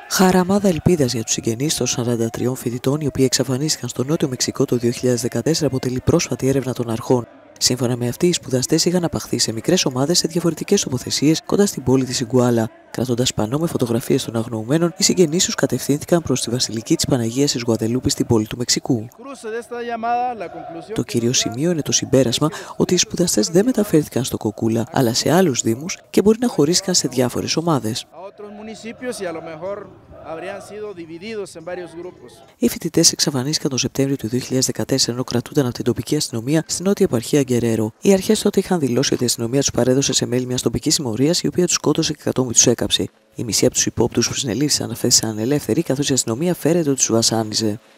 Χαραμάδα ελπίδας για τους συγγενείς των 43 φοιτητών οι οποίοι εξαφανίστηκαν στο Νότιο Μεξικό το 2014 αποτελεί πρόσφατη έρευνα των αρχών. Σύμφωνα με αυτή, οι σπουδαστές είχαν απαχθεί σε μικρές ομάδες σε διαφορετικές τοποθεσίες κοντά στην πόλη της Ιγκουάλα. Κρατώντας πανό με φωτογραφίες των αγνοωμένων, οι συγγενείς τους κατευθύνθηκαν προς τη Βασιλική της Παναγίας της Γουαδελούπη στην πόλη του Μεξικού. Το κύριο σημείο είναι το συμπέρασμα ότι οι σπουδαστές δεν μεταφέρθηκαν στο Κοκούλα, αλλά σε άλλους δήμους και μπορεί να χωρίστηκαν σε διάφορες ομάδες. Οι φοιτητές εξαφανίστηκαν τον Σεπτέμβριο του 2014 ενώ κρατούνταν από την τοπική αστυνομία στην νότια επαρχία Γκερέρο. Οι αρχές τότε είχαν δηλώσει ότι η αστυνομία τους παρέδωσε σε μέλη μιας τοπικής συμμορίας η οποία τους σκότωσε και κατόπιν τους έκαψε. Οι μισοί από τους υπόπτους που συνελήφθησαν αφέθησαν ελεύθεροι καθώς η αστυνομία φέρεται ότι τους βασάνιζε.